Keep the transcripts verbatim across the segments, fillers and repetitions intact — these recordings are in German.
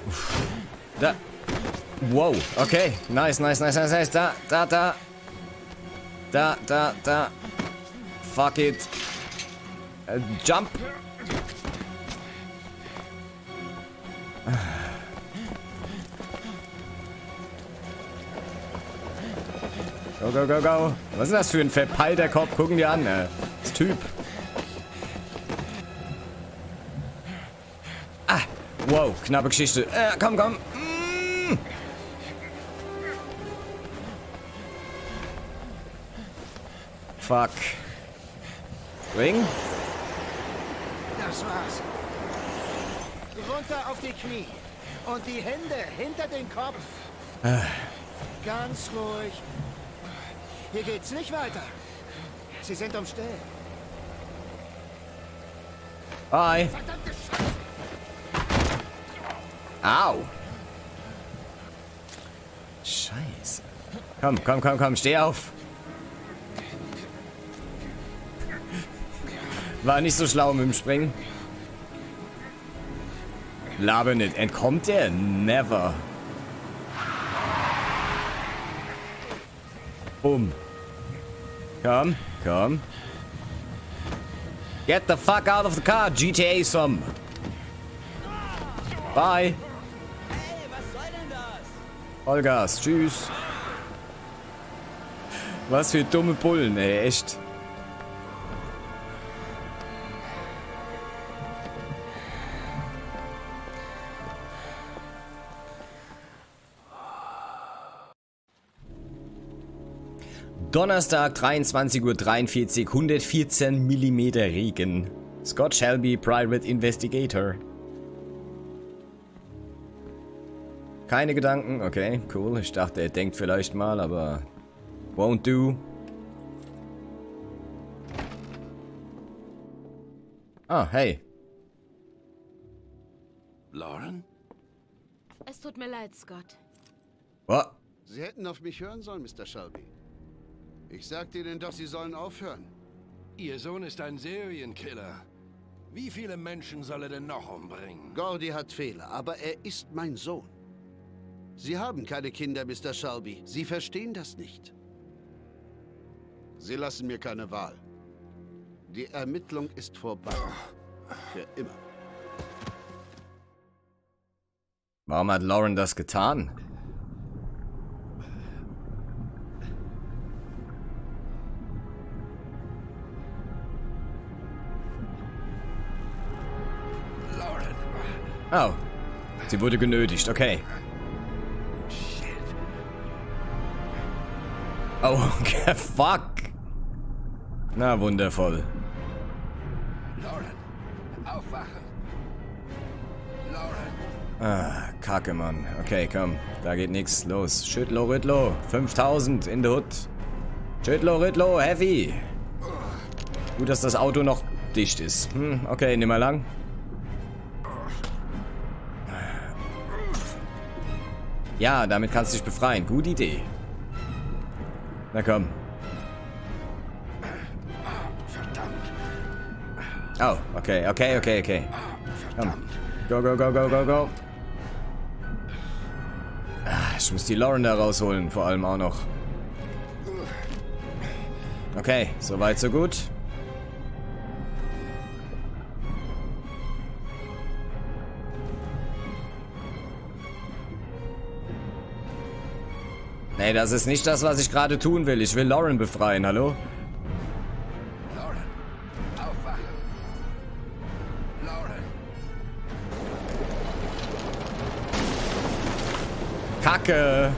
Da. Wow, okay. Nice, nice, nice, nice, nice. Da, da, da. Da, da, da. Fuck it. Uh, jump. Go, go, go, go. Was ist das für ein verpeilter Kopf? Gucken die an, äh. Das Typ. Ah. Wow, knappe Geschichte. Äh, komm, komm. Mm. Fuck. Ring? Das war's. Runter auf die Knie. Und die Hände hinter den Kopf. Äh. Ganz ruhig. Hier geht's nicht weiter. Sie sind umstellt. Bye. Verdammte Scheiße! Au. Scheiße. Komm, komm, komm, komm, steh auf. War nicht so schlau mit dem Springen. Laber nicht. Entkommt der? Never. Bumm. Komm, komm. Get the fuck out of the car, G T A some. Bye. Hey, was soll denn das? Vollgas, tschüss. Was für dumme Bullen, ey, echt. Donnerstag, dreiundzwanzig Uhr dreiundvierzig, hundertvierzehn Millimeter Regen. Scott Shelby, Private Investigator. Keine Gedanken? Okay, cool. Ich dachte, er denkt vielleicht mal, aber... Won't do. Ah, hey. Lauren? Es tut mir leid, Scott. What? Sie hätten auf mich hören sollen, Mister Shelby. Ich sagte Ihnen doch, Sie sollen aufhören. Ihr Sohn ist ein Serienkiller. Wie viele Menschen soll er denn noch umbringen? Gordy hat Fehler, aber er ist mein Sohn. Sie haben keine Kinder, Mister Shelby. Sie verstehen das nicht. Sie lassen mir keine Wahl. Die Ermittlung ist vorbei. Für immer. Warum hat Lauren das getan? Oh. Sie wurde genötigt, okay. Oh, okay, fuck. Na, wundervoll. Lauren, aufwachen. Lauren. Ah, Kacke, Mann. Okay, komm. Da geht nix. Los. Schüttlo, Rüttlo. fünftausend in der Hut. Schüttlo, Rüttlo, heavy. Gut, dass das Auto noch dicht ist. Hm, okay, nimm mal lang. Ja, damit kannst du dich befreien. Gute Idee. Na komm. Oh, okay, okay, okay, okay. Komm. Go, go, go, go, go, go. Ah, ich muss die Lauren da rausholen, vor allem auch noch. Okay, soweit, so gut. Nee, das ist nicht das, was ich gerade tun will. Ich will Lauren befreien, hallo? Lauren, aufwachen. Lauren. Kacke!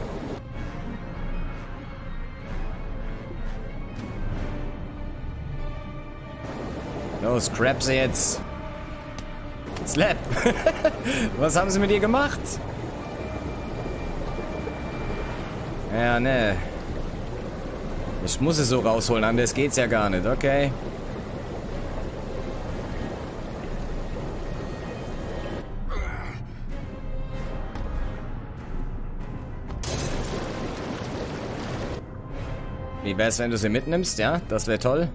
Los, grab sie jetzt. Slap! Was haben sie mit ihr gemacht? Ja, ne. Ich muss es so rausholen, anders geht's ja gar nicht, okay. Wie wär's, wenn du sie mitnimmst, ja? Das wäre toll.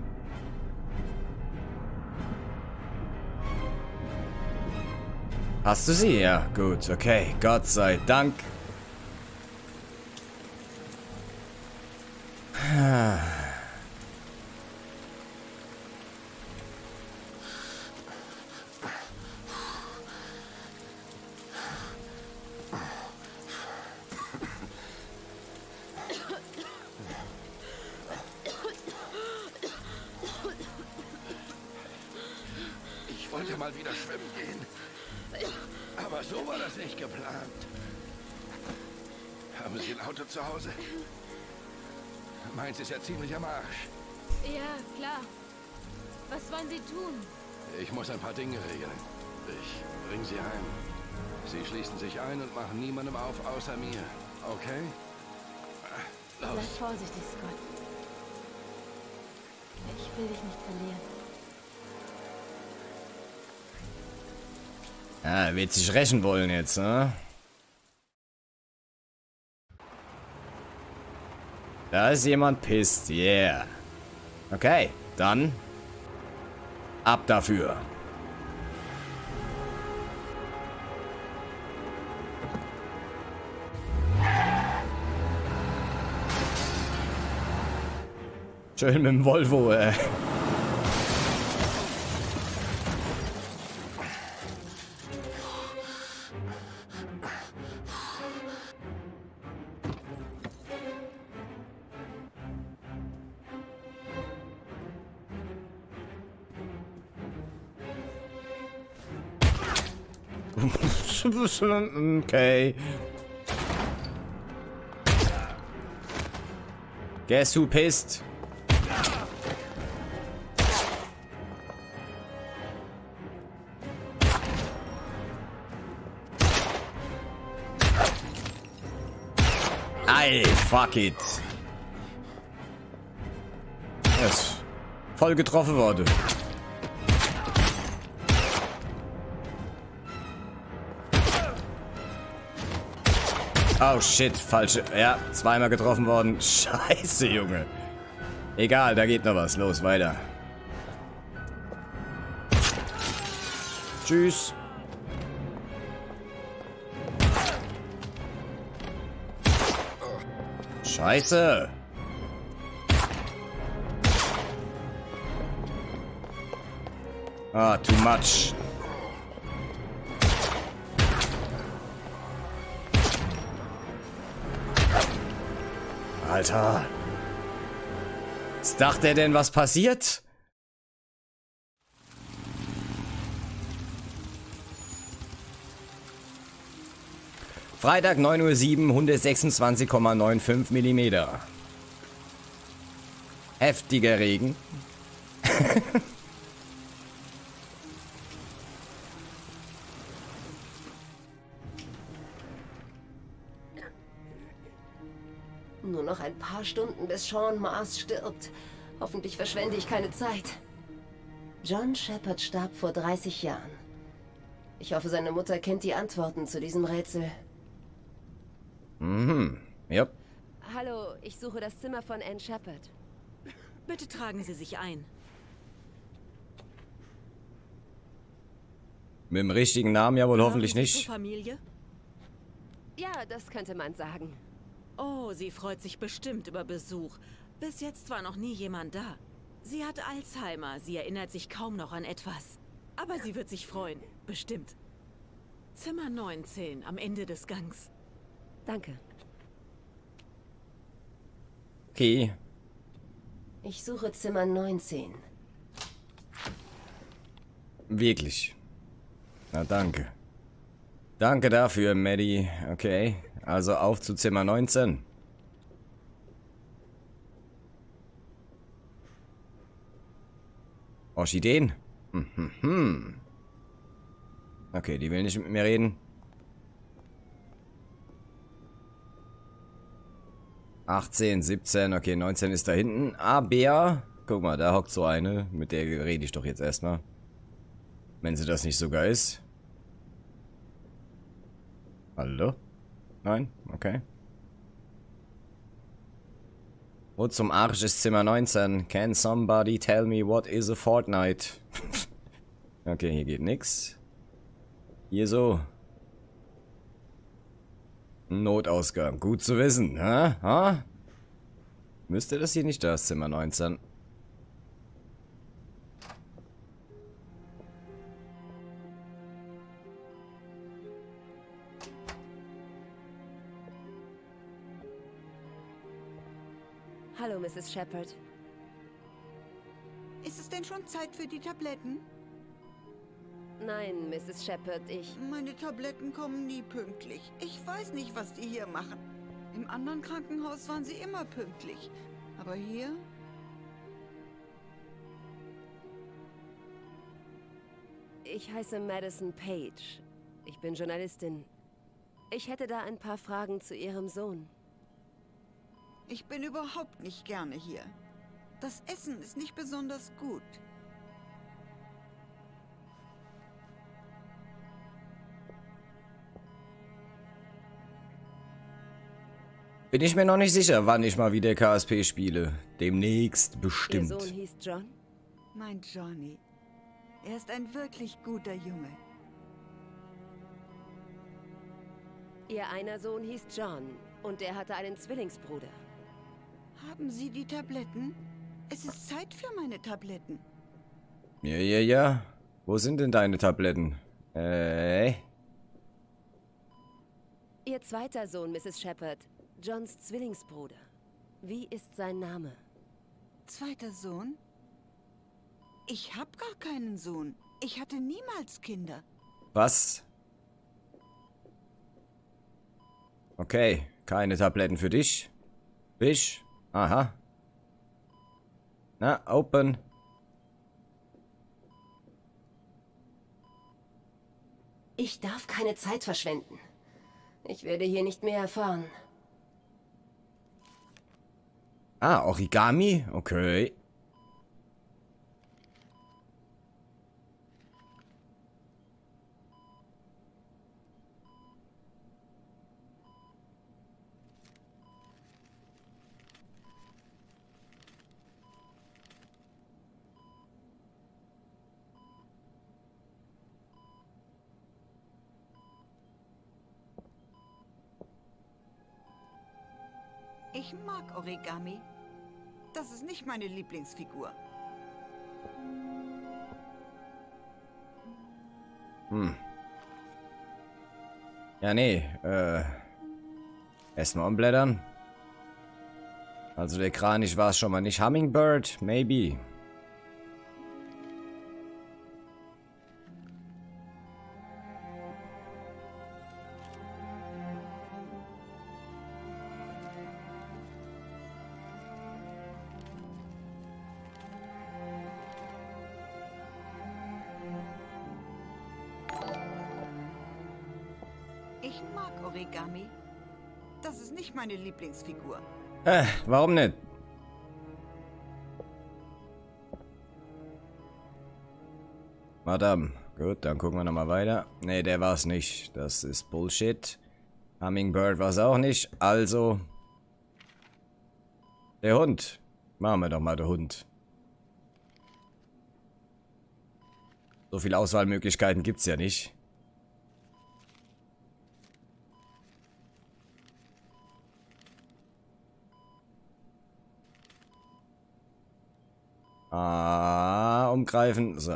Hast du sie? Ja, gut, okay. Gott sei Dank. Ich wollte mal wieder schwimmen gehen. Aber so war das nicht geplant. Haben Sie ein Auto zu Hause? Meins ist ja ziemlich am Arsch. Ja, klar. Was wollen Sie tun? Ich muss ein paar Dinge regeln. Ich bringe Sie heim. Sie schließen sich ein und machen niemandem auf außer mir. Okay? Los. Bleib vorsichtig, Scott. Ich will dich nicht verlieren. Ja, er wird sich rächen wollen jetzt, ne? Da ist jemand pisst, yeah. Okay, dann ab dafür. Schön mit dem Volvo, ey. Okay. Guess who pissed? Ey, fuck it. Er ist voll getroffen worden. Oh shit, falsche. Ja, zweimal getroffen worden. Scheiße, Junge. Egal, da geht noch was. Los, weiter. Tschüss. Scheiße. Ah, too much. Alter. Was dachte er denn, was passiert? Freitag neun Uhr sieben, hundertsechsundzwanzig Komma fünfundneunzig Millimeter. Heftiger Regen. Nur noch ein paar Stunden, bis Sean Mars stirbt. Hoffentlich verschwende ich keine Zeit. John Shepard starb vor dreißig Jahren. Ich hoffe, seine Mutter kennt die Antworten zu diesem Rätsel. Mhm, ja. Hallo, ich suche das Zimmer von Anne Shepard. Bitte tragen Sie sich ein. Mit dem richtigen Namen ja wohl hoffentlich Haben Sie nicht. Familie? Ja, das könnte man sagen. Oh, sie freut sich bestimmt über Besuch. Bis jetzt war noch nie jemand da. Sie hat Alzheimer, sie erinnert sich kaum noch an etwas. Aber sie wird sich freuen, bestimmt. Zimmer neunzehn, am Ende des Gangs. Danke. Okay. Ich suche Zimmer neunzehn. Wirklich. Na, danke. Danke dafür, Maddie. Okay, also auf zu Zimmer neunzehn. Orchideen? Hm, hm, hm. Okay, die will nicht mit mir reden. achtzehn, siebzehn, okay, neunzehn ist da hinten. Aber, guck mal, da hockt so eine. Mit der rede ich doch jetzt erstmal. Wenn sie das nicht sogar ist. Hallo? Nein? Okay. Wo zum Arsch ist Zimmer neunzehn? Can somebody tell me what is a fortnight? Okay, hier geht nix. Hier so. Notausgang. Gut zu wissen, hä? Ha? Müsste das hier nicht das Zimmer neunzehn? Hallo, Misses Shepard. Ist es denn schon Zeit für die Tabletten? Nein, Misses Shepard, ich... Meine Tabletten kommen nie pünktlich. Ich weiß nicht, was die hier machen. Im anderen Krankenhaus waren sie immer pünktlich. Aber hier? Ich heiße Madison Page. Ich bin Journalistin. Ich hätte da ein paar Fragen zu Ihrem Sohn. Ich bin überhaupt nicht gerne hier. Das Essen ist nicht besonders gut. Bin ich mir noch nicht sicher, wann ich mal wieder K S P spiele. Demnächst bestimmt. Ihr Sohn hieß John? Mein Johnny. Er ist ein wirklich guter Junge. Ihr einer Sohn hieß John und er hatte einen Zwillingsbruder. Haben Sie die Tabletten? Es ist Zeit für meine Tabletten. Ja, ja, ja. Wo sind denn deine Tabletten? Äh. Ihr zweiter Sohn, Misses Shepard. Johns Zwillingsbruder. Wie ist sein Name? Zweiter Sohn? Ich hab gar keinen Sohn. Ich hatte niemals Kinder. Was? Okay, keine Tabletten für dich. Fisch? Aha. Na, open. Ich darf keine Zeit verschwenden. Ich werde hier nicht mehr erfahren. Ah, Origami? Okay. Ich mag Origami. Das ist nicht meine Lieblingsfigur. Hm. Ja, nee. Äh. Erstmal umblättern. Also der Kranich war es schon mal nicht. Hummingbird? Maybe. Ich mag Origami. Das ist nicht meine Lieblingsfigur. Äh, warum nicht? Madame. Gut, dann gucken wir nochmal weiter. Ne, der war's nicht. Das ist Bullshit. Hummingbird war's auch nicht. Also. Der Hund. Machen wir doch mal den Hund. So viele Auswahlmöglichkeiten gibt's ja nicht. Ah, umgreifen. So.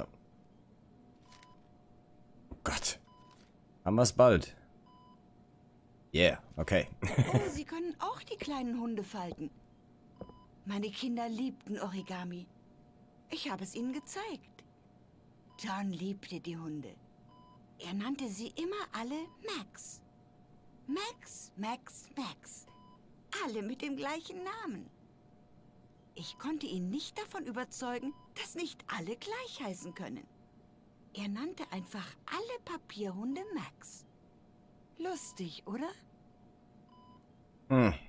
Oh Gott. Haben wir es bald. Yeah, okay. Oh, Sie können auch die kleinen Hunde falten. Meine Kinder liebten Origami. Ich habe es ihnen gezeigt. John liebte die Hunde. Er nannte sie immer alle Max. Max, Max, Max. Alle mit dem gleichen Namen. Ich konnte ihn nicht davon überzeugen, dass nicht alle gleich heißen können. Er nannte einfach alle Papierhunde Max. Lustig, oder? Hm.